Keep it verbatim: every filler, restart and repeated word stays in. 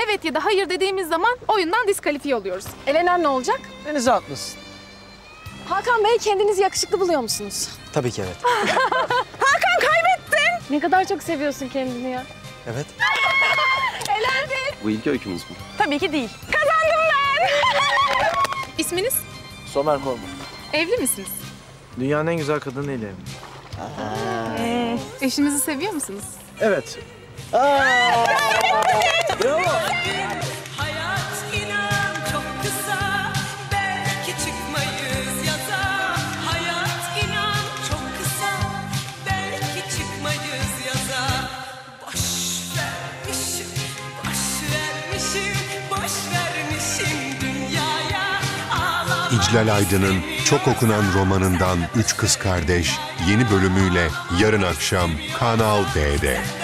evet ya da hayır dediğimiz zaman oyundan diskalifiye oluyoruz. Elenen ne olacak? Denize atlasın. Hakan Bey, kendinizi yakışıklı buluyor musunuz? Tabii ki evet. Hakan, kaybettin! Ne kadar çok seviyorsun kendini ya. Evet. Elendin! Bu ilk öykümüz mü? Tabii ki değil. Kazandım ben! İsminiz? Somer Korman. Evli misiniz? Dünyanın en güzel kadınıyla evliyim. Ee, eşinizi seviyor musunuz? Evet. Aa! Bravo. Hayat inan çok kısa, belki çıkmayız yaza. Hayat inan çok kısa, belki çıkmayız yaza. Boş vermişim, boş vermişim, boş vermişim dünyaya. Ağlamak İclal Aydın'ın çok okunan romanından Üç Kız Kardeş yeni bölümüyle yarın akşam Kanal D'de.